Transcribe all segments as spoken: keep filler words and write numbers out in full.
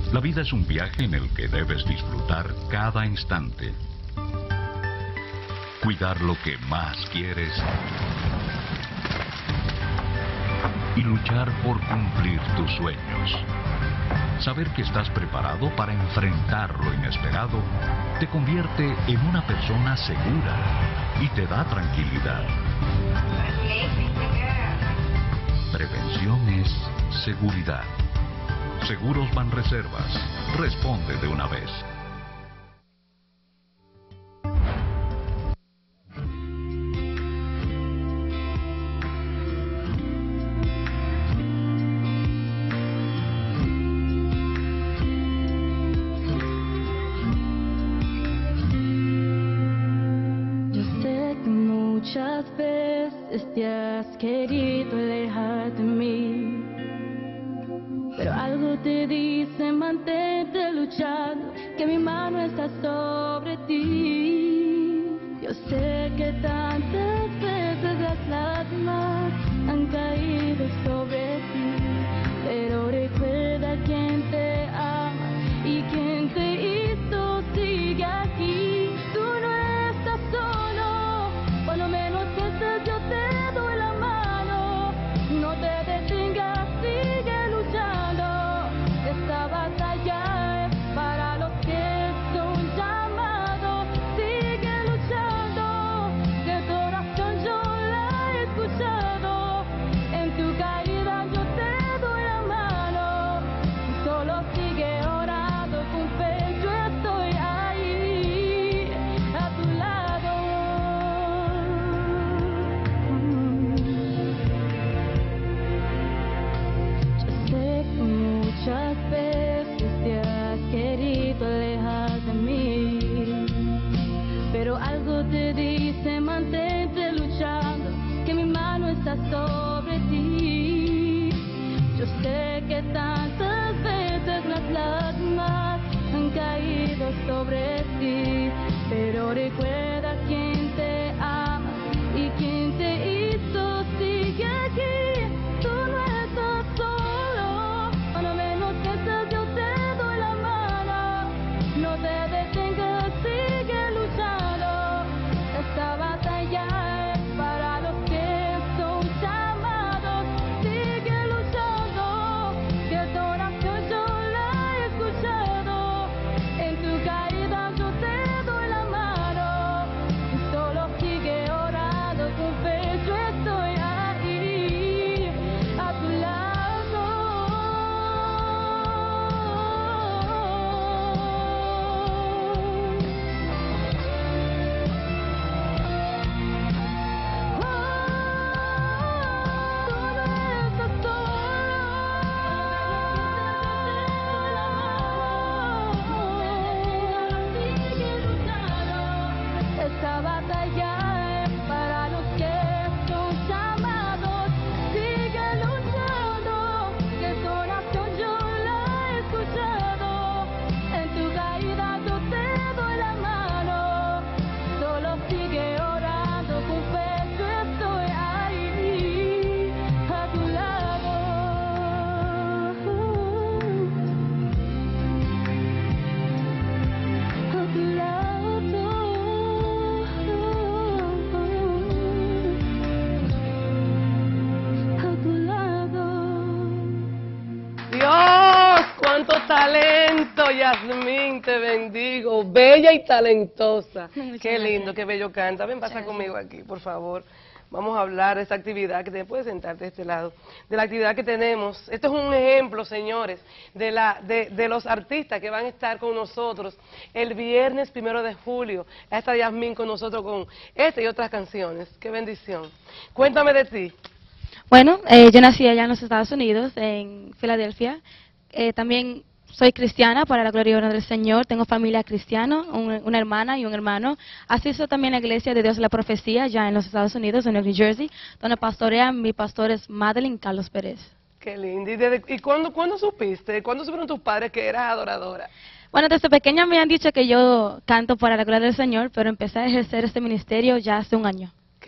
La vida es un viaje en el que debes disfrutar cada instante. Cuidar lo que más quieres y luchar por cumplir tus sueños. Saber que estás preparado para enfrentar lo inesperado te convierte en una persona segura y te da tranquilidad. Prevención es seguridad. Seguros Banreservas. Responde de una vez. Muchas veces te has querido alejar de mí, pero algo te dice mantente luchando, que mi mano está sobre ti. Yo sé que tantas veces las lágrimas han caído sobre ti, pero recuerda quién te ama y quién te hizo sigue aquí. Tú no estás solo, por lo menos piensas, yo te doy la mano. No te detengas, sigue luchando. Esta batalla es para los que son llamados. Sigue luchando, que tu oración yo la he escuchado. En tu caída yo te doy la mano. Solo sigue orando con fe, yo estoy ahí a tu lado. Yo sé que muchas veces te has querido alejar de mí, pero algo te dice mantente luchando, que mi mano está sobre ti. Yo sé que tantas veces las lágrimas han caído sobre ti, pero recuerda quién te ama y quién te hizo sigue aquí. Tú no estás solo, por lo menos piensas, yo te doy la mano. No te detengas, sigue luchando. Esta batalla es para los que son llamados. Sigue luchando, que tu oración yo la he escuchado. En tu caída yo te doy la mano. Solo sigue orando con fe, yo estoy ahí a tu lado. Esta batalla es para los que son llamados. Sigue luchando, que tu oración yo la he escuchado. En tu caída yo te doy la mano. Solo sigue orando con fe, yo estoy ahí a tu lado. A tu lado. A tu lado. Dios, cuánto talento, Yasmín, te bendigo, bella y talentosa. Muchas Qué lindo, gracias. qué bello canta. Ven, pasa Muchas conmigo aquí, por favor. Vamos a hablar de esta actividad, que te puedes sentarte de este lado, de la actividad que tenemos. Esto es un ejemplo, señores, de, la, de, de los artistas que van a estar con nosotros el viernes primero de julio. Ahí está Yasmín con nosotros con esta y otras canciones. Qué bendición. Cuéntame de ti. Bueno, eh, yo nací allá en los Estados Unidos, en Filadelfia. Eh, también soy cristiana, para la gloria y honra del Señor. Tengo familia cristiana, un- una hermana y un hermano. Asisto también a la Iglesia de Dios de la Profecía, ya en los Estados Unidos, en New Jersey, donde pastorea mi pastor es Madeline Carlos Pérez. Qué lindo. ¿Y, desde- y cuándo, cuándo supiste, cuándo supieron tus padres que eras adoradora? Bueno, desde pequeña me han dicho que yo canto para la gloria del Señor, pero empecé a ejercer este ministerio ya hace un año. Qué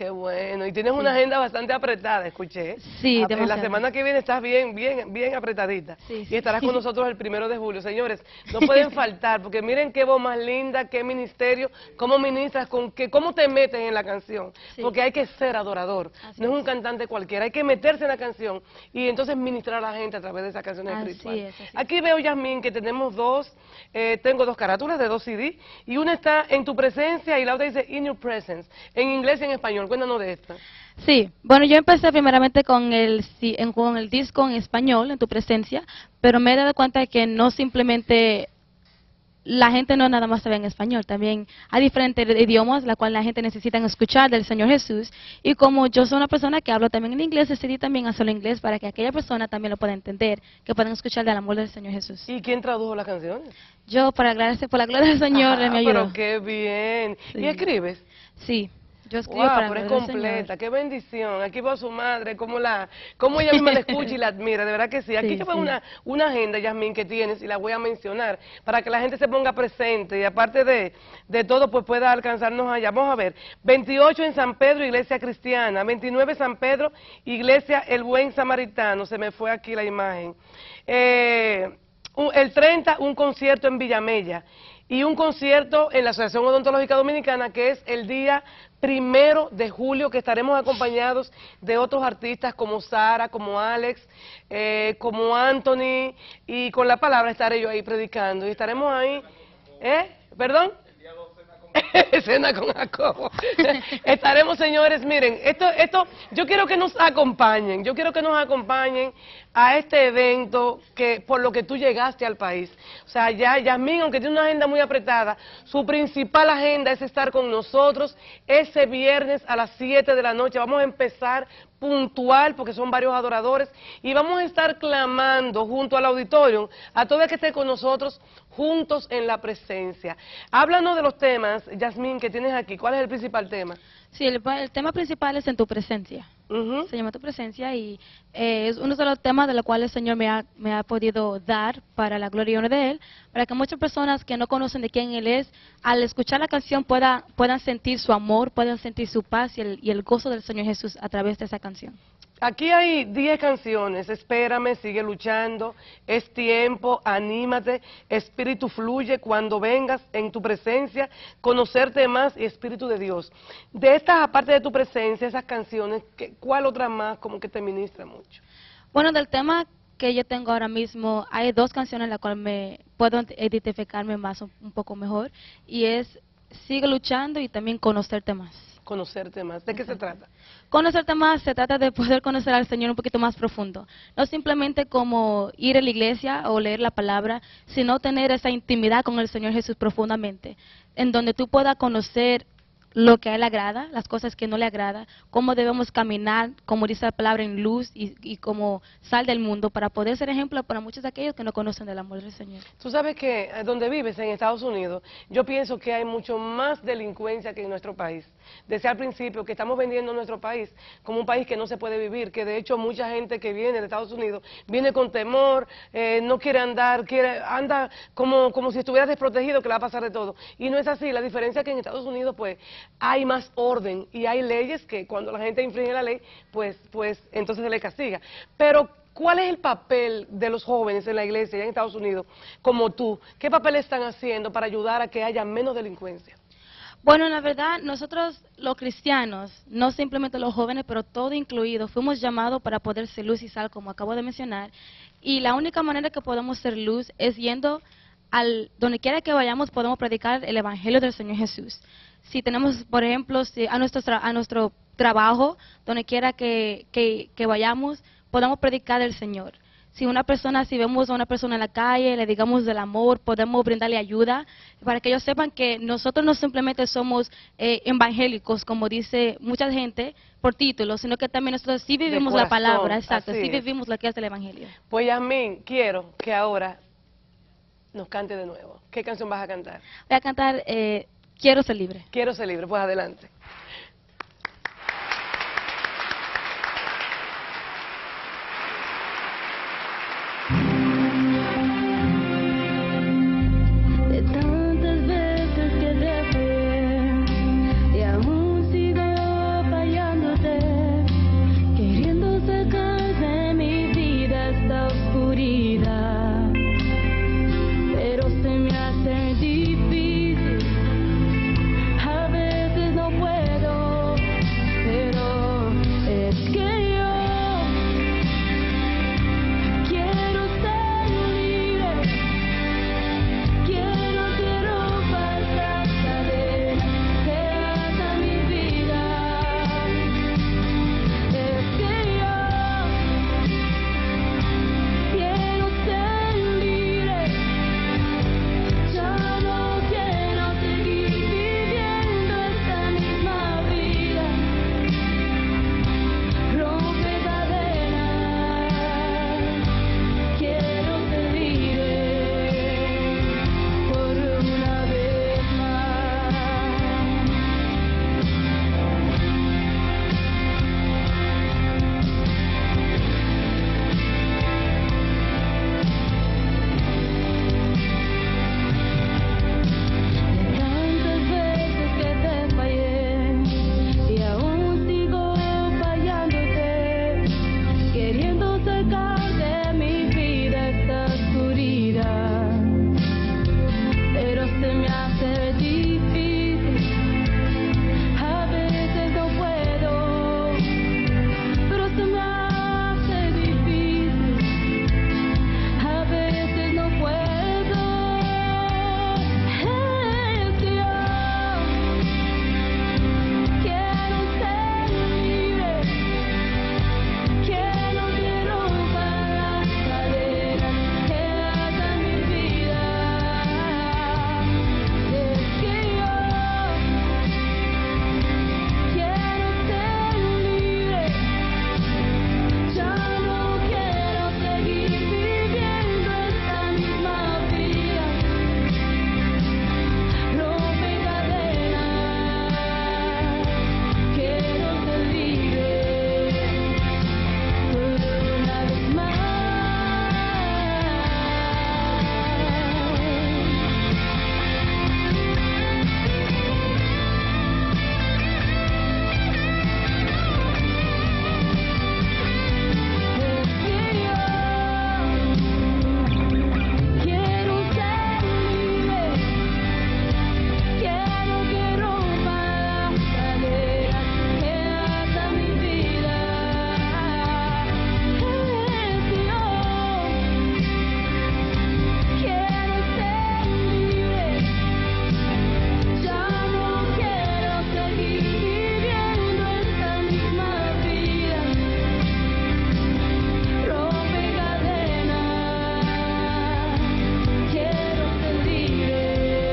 Qué bueno. Y tienes una agenda bastante apretada, escuché. Sí, A- en la demasiado. semana que viene estás bien, bien, bien apretadita. Sí, Y sí. estarás con nosotros el primero de julio. Señores, no pueden faltar, porque miren qué voz más linda, qué ministerio, cómo ministras, con qué, cómo te metes en la canción. Sí. Porque hay que ser adorador. Así no es un es. cantante cualquiera, hay que meterse en la canción y entonces ministrar a la gente a través de esas canciones Así espirituales. es, así es. Aquí veo, Yasmín, que tenemos dos, eh, tengo dos carátulas de dos C D, y una está en tu presencia y la otra dice in your presence, en inglés y en español. Cuéntanos de esta. Sí, bueno, yo empecé primeramente con el, sí, en- con el disco en español, en tu presencia, pero me he dado cuenta de que no simplemente la gente no nada más sabe en español, también hay diferentes idiomas la cual la gente necesita escuchar del Señor Jesús, y como yo soy una persona que hablo también en inglés, decidí también hacerlo en inglés para que aquella persona también lo pueda entender, que puedan escuchar del amor del Señor Jesús. ¿Y quién tradujo las canciones? Yo, para agradecer por la gloria del Señor, Ajá, Él me ayudó. pero qué bien. Sí. ¿Y escribes? Sí, yo escribo Wow, para la pero es gloria del completa, Señor. qué bendición. Aquí va su madre, cómo la, cómo ella misma la escucha y la admira, de verdad que sí. Aquí Sí, yo veo sí. una, una agenda, Yasmín, que tienes y la voy a mencionar para que la gente se ponga presente y aparte de, de todo, pues pueda alcanzarnos allá. Vamos a ver, veintiocho en San Pedro, Iglesia Cristiana, veintinueve San Pedro, Iglesia El Buen Samaritano, se me fue aquí la imagen. Eh, un- el treinta, un concierto en Villamella. Y un concierto en la Asociación Odontológica Dominicana, que es el día primero de julio, que estaremos acompañados de otros artistas como Sara, como Alex, eh, como Anthony, y con la palabra estaré yo ahí predicando. Y estaremos ahí, ¿eh? ¿Perdón? Cena con Jacobo. Estaremos, señores, miren, esto, esto, yo quiero que nos acompañen, yo quiero que nos acompañen a este evento que por lo que tú llegaste al país. O sea, ya Yasmín, aunque tiene una agenda muy apretada, su principal agenda es estar con nosotros ese viernes a las siete de la noche. Vamos a empezar puntual, porque son varios adoradores, y vamos a estar clamando junto al auditorio a todo el que esté con nosotros juntos en la presencia. Háblanos de los temas, Yasmín, que tienes aquí. ¿Cuál es el principal tema? Sí, el, el tema principal es en tu presencia. Ujú. Se llama tu presencia y eh, es uno de los temas de los cuales el Señor me ha, me ha podido dar para la gloria y honor de Él, para que muchas personas que no conocen de quién Él es, al escuchar la canción pueda, puedan sentir su amor, puedan sentir su paz y el, y el gozo del Señor Jesús a través de esa canción. Aquí hay diez canciones, espérame, sigue luchando, es tiempo, anímate, espíritu fluye cuando vengas en tu presencia, conocerte más y espíritu de Dios. De estas, aparte de tu presencia, esas canciones, ¿qué- ¿cuál otra más como que te ministra mucho? Bueno, del tema que yo tengo ahora mismo, hay dos canciones en las cuales me puedo identificarme más, un, un poco mejor, y es Sigue luchando y también Conocerte más. Conocerte más. ¿De qué se Exacto. trata? Conocerte más se trata de poder conocer al Señor un poquito más profundo. No simplemente como ir a la iglesia o leer la palabra, sino tener esa intimidad con el Señor Jesús profundamente, en donde tú puedas conocer lo que a Él le agrada, las cosas que no le agrada, cómo debemos caminar, como dice la palabra, en luz y, y como sal del mundo, para poder ser ejemplo para muchos de aquellos que no conocen del amor del Señor. Tú sabes que eh, donde vives, en Estados Unidos, yo pienso que hay mucho más delincuencia que en nuestro país. Decía al principio que estamos vendiendo nuestro país como un país que no se puede vivir, que de hecho mucha gente que viene de Estados Unidos viene con temor, eh, no quiere andar, quiere anda como, como si estuviera desprotegido, que le va a pasar de todo. Y no es así, la diferencia es que en Estados Unidos pues hay más orden y hay leyes que cuando la gente infringe la ley, pues, pues entonces se le castiga. Pero ¿cuál es el papel de los jóvenes en la iglesia allá en Estados Unidos, como tú? ¿Qué papel están haciendo para ayudar a que haya menos delincuencia? Bueno, la verdad, nosotros los cristianos, no simplemente los jóvenes, pero todo incluido, fuimos llamados para poder ser luz y sal, como acabo de mencionar, y la única manera que podemos ser luz es yendo al donde quiera que vayamos, podemos predicar el evangelio del Señor Jesús. Si tenemos, por ejemplo, si a nuestro tra- a nuestro trabajo, donde quiera que, que, que vayamos, podemos predicar el Señor. Si una persona, si vemos a una persona en la calle, le digamos del amor, podemos brindarle ayuda, para que ellos sepan que nosotros no simplemente somos eh, evangélicos, como dice mucha gente, por título, sino que también nosotros sí vivimos la corazón, palabra, exacto, así sí es. vivimos lo que es el evangelio. Pues Yasmín, quiero que ahora nos cante de nuevo. ¿Qué canción vas a cantar? Voy a cantar eh, Quiero ser libre. Quiero ser libre, pues adelante. De tantas veces que te fui y aún sigo fallando. sacar de mi vida esta oscuridad, pero se me hace difícil, a veces no puedo, pero se me hace difícil, a veces no puedo. Es que yo quiero ser libre, que no quiero romper las cadenas que atan mi vida. Es que yo quiero ser libre, ya no quiero seguir viviendo esta misma vida. Rompe cadenas, quiero ser libre por una vez más. Es que yo quiero ser libre, quiero que rompa las cadenas que atan mi vida. Es que yo quiero ser libre, ya no quiero seguir viviendo esta misma vida. Rompe cadenas, quiero ser libre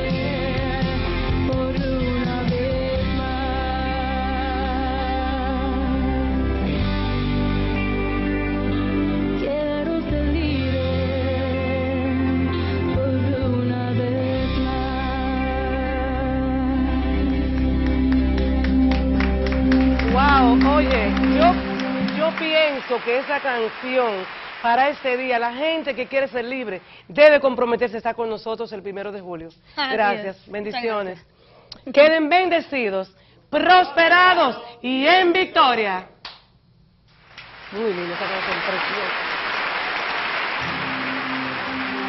por una vez más. Quiero ser libre por una vez más. Wow, oye, yo, yo pienso que esa canción para este día, la gente que quiere ser libre debe comprometerse a estar con nosotros el primero de julio. Así Gracias, es. bendiciones. Queden bendecidos, prosperados y en victoria. Muy linda esa canción, preciosa.